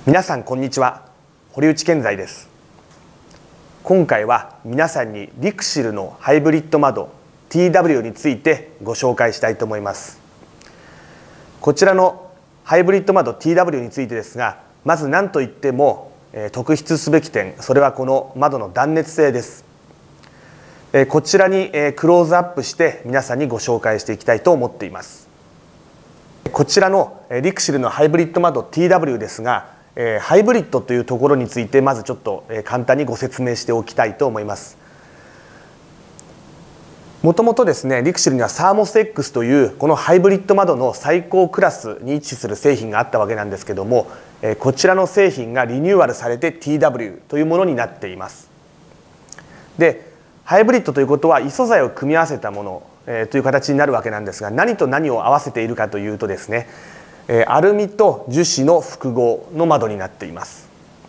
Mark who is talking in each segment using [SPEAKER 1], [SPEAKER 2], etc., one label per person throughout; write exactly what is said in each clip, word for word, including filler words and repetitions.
[SPEAKER 1] 皆さんこんにちは、堀内健在です。今回は皆さんにリクシルのハイブリッド窓 ティーダブリュー についてご紹介したいと思います。こちらのハイブリッド窓 ティーダブリュー についてですが、まず何といっても特筆すべき点、それはこの窓の断熱性です。こちらにクローズアップして皆さんにご紹介していきたいと思っています。こちらのリクシルのハイブリッド窓 ティーダブリュー ですが、ハイブリッドというところについてまずちょっと簡単にご説明しておきたいと思います。もともとですね、リクシルにはサーモス X というこのハイブリッド窓の最高クラスに位置する製品があったわけなんですけども、こちらの製品がリニューアルされて ティーダブリュー というものになっています。で、ハイブリッドということは異素材を組み合わせたもの、えー、という形になるわけなんですが、何と何を合わせているかというとですね、えー、アルミと樹脂の複合の窓になっています。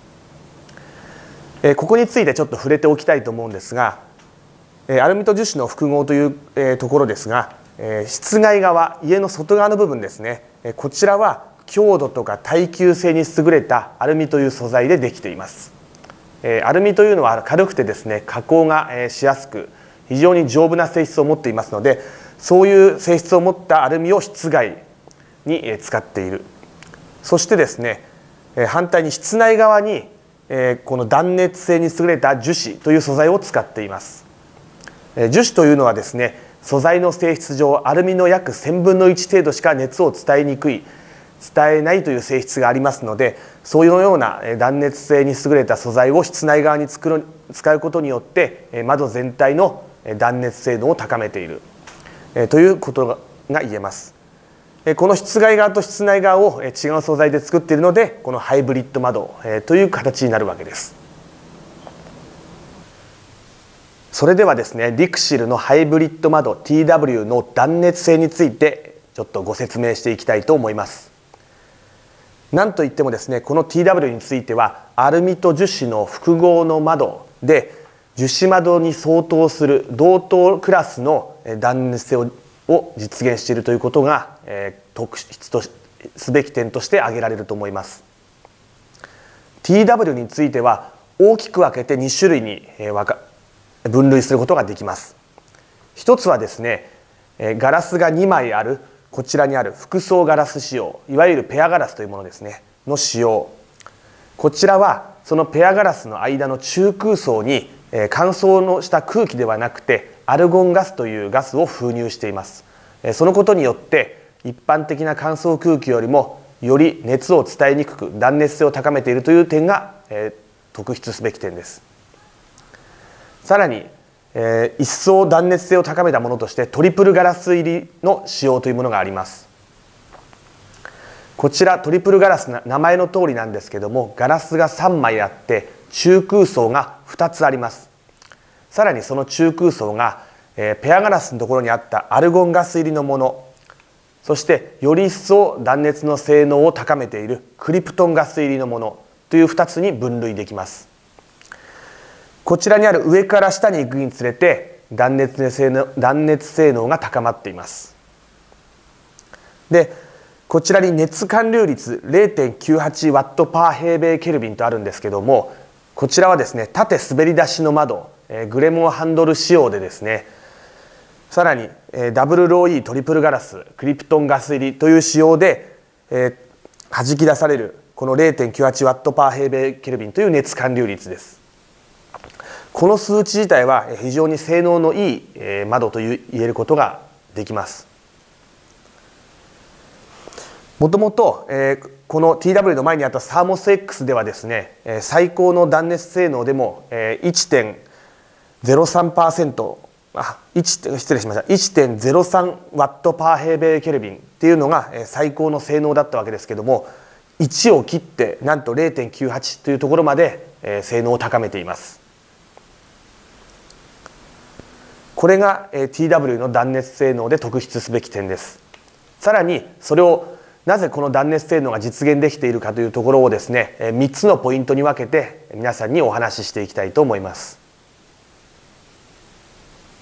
[SPEAKER 1] えー、ここについてちょっと触れておきたいと思うんですが、えー、アルミと樹脂の複合という、えー、ところですが、えー、室外側、家の外側の部分ですね、えー、こちらは強度とか耐久性に優れたアルミという素材でできています。えー、アルミというのは軽くてですね、加工が、えー、しやすく非常に丈夫な性質を持っていますので、そういう性質を持ったアルミを室外に使っている。そしてですね、反対に室内側にこの断熱性に優れた樹脂という素材を使っています。樹脂というのはですね、素材の性質上アルミの約せんぶんのいち程度しか熱を伝えにくい、伝えないという性質がありますので、そういうような断熱性に優れた素材を室内側に作る使うことによって窓全体の断熱性能を高めているということが言えます。この室外側と室内側を違う素材で作っているので、このハイブリッド窓という形になるわけです。それではですね、リクシルのハイブリッド窓 ティーダブリュー の断熱性についてちょっとご説明していきたいと思います。なんといってもですね、この ティーダブリュー についてはアルミと樹脂の複合の窓で、樹脂窓に相当する同等クラスの断熱性をを実現しているということが、えー、特筆とすべき点として挙げられると思います。ティーダブリュー については大きく分けてに種類に分類することができます。一つはですね、ガラスがにまいあるこちらにある複層ガラス仕様、いわゆるペアガラスというものですねの使用。こちらはそのペアガラスの間の中空層に乾燥のした空気ではなくてアルゴンガスというガスを封入しています。そのことによって一般的な乾燥空気よりもより熱を伝えにくく断熱性を高めているという点が、えー、特筆すべき点です。さらに、えー、一層断熱性を高めたものとしてトリプルガラス入りの使用というものがあります。こちらトリプルガラス、名前の通りなんですけども、ガラスがさんまいあって中空層がふたつあります。さらにその中空層が、えー、ペアガラスのところにあったアルゴンガス入りのもの、そしてより一層断熱の性能を高めているクリプトンガス入りのものというふたつに分類できます。こちらにある上から下に行くにつれて断熱性能、断熱性能が高まっています。で、こちらに熱還流率 れいてんきゅうはちワットパー平米ケルビンとあるんですけども、こちらはですね、縦滑り出しの窓、グレモンハンドル仕様でですね、さらにダブルロー E トリプルガラスクリプトンガス入りという仕様で、えー、弾き出されるこの れいてんきゅうはちワットパー平米ケルビンという熱還流率です。この数値自体は非常に性能のいい窓と言えることができます。もともとこの ティーダブリュー の前にあったサーモス X ではですね、最高の断熱性能でも いってんゼロさんパーセント、あ、失礼しました、いってんゼロさんワットパー平米ケルビンっていうのが最高の性能だったわけですけども、いちを切ってなんと れいてんきゅうはち というところまで性能を高めています。これが ティーダブリュー の断熱性能で特筆すべき点です。さらにそれをなぜこの断熱性能が実現できているかというところをですね、みっつのポイントに分けて皆さんにお話ししていきたいと思います。